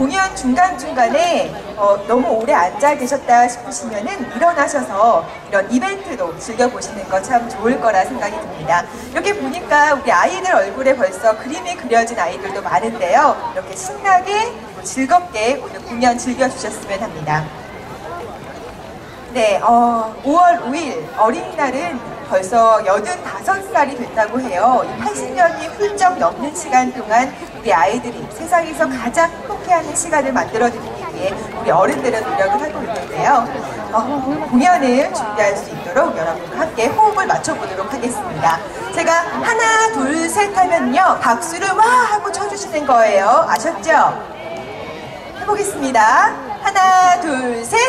공연 중간중간에 너무 오래 앉아 계셨다 싶으시면은 일어나셔서 이런 이벤트도 즐겨보시는 거 참 좋을 거라 생각이 듭니다. 이렇게 보니까 우리 아이들 얼굴에 벌써 그림이 그려진 아이들도 많은데요. 이렇게 신나게 그리고 즐겁게 오늘 공연 즐겨주셨으면 합니다. 네, 5월 5일 어린이날은 벌써 85살이 됐다고 해요. 80년이 훌쩍 넘는 시간 동안 우리 아이들이 세상에서 가장 행복해하는 시간을 만들어드리기 위해 우리 어른들은 노력을 하고 있는데요. 공연을 준비할 수 있도록 여러분과 함께 호흡을 맞춰보도록 하겠습니다. 제가 하나, 둘, 셋 하면요. 박수를 와 하고 쳐주시는 거예요. 아셨죠? 해보겠습니다. 하나, 둘, 셋!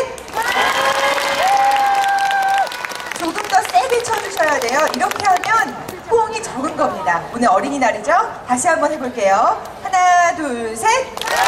조금 더 세게 쳐주셔야 돼요. 이렇게 하면 호응이 적은 겁니다. 오늘 어린이날이죠? 다시 한번 해볼게요. 하나, 둘, 셋!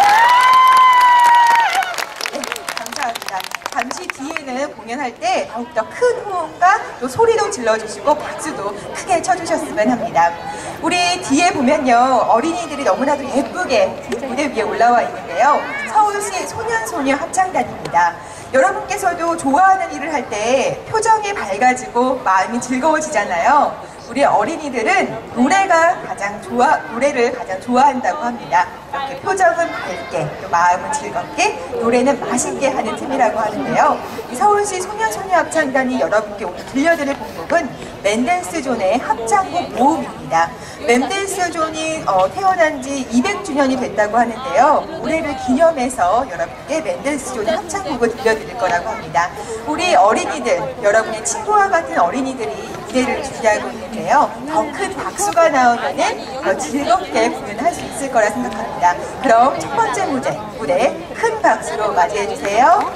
네, 감사합니다. 잠시 뒤에는 공연할 때 더욱더 큰 호응과 또 소리도 질러주시고 박수도 크게 쳐주셨으면 합니다. 우리 뒤에 보면요. 어린이들이 너무나도 예쁘게 무대 위에 올라와 있는데요. 서울시 소년소녀 합창단입니다. 여러분께서도 좋아하는 일을 할 때 표정이 밝아지고 마음이 즐거워지잖아요. 우리 어린이들은 노래를 가장 좋아한다고 합니다. 이렇게 표정은 밝게 또 마음은 즐겁게 노래는 맛있게 하는 팀이라고 하는데요. 이 서울시 소년소녀 합창단이 여러분께 오늘 들려드릴 곡은 맨델스존의 합창곡 모음입니다. 맨델스존이 태어난 지 200주년이 됐다고 하는데요. 올해를 기념해서 여러분께 맨델스존의 합창곡을 들려드릴 거라고 합니다. 우리 어린이들, 여러분의 친구와 같은 어린이들이 무대를 준비하고 있는데요. 더 큰 박수가 나오면은 더 즐겁게 공연할 수 있을 거라 생각합니다. 그럼 첫 번째 무대 큰 박수로 맞이해 주세요.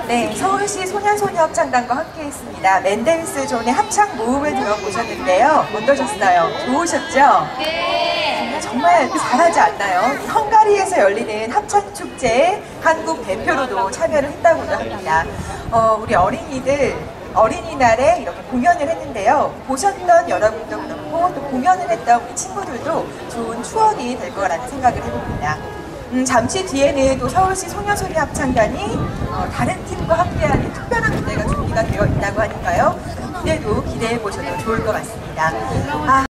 네, 서울시 소년소녀합창단과 함께했습니다. 맨델스 존의 합창 모음을 들어보셨는데요. 어떠셨어요? 좋으셨죠? 네. 정말 잘하지 않나요? 헝가리에서 열리는 합창축제에 한국 대표로도 참여를 했다고도 합니다. 우리 어린이들 어린이날에 이렇게 공연을 했는데요. 보셨던 여러분도 그렇고 또 공연을 했던 우리 친구들도 좋은 추억이 될 거라는 생각을 해봅니다. 잠시 뒤에는 또 서울시 소녀소녀 합창단이 다른 팀과 함께하는 특별한 무대가 준비가 되어 있다고 하니까요. 그 무대도 기대해 보셔도 좋을 것 같습니다.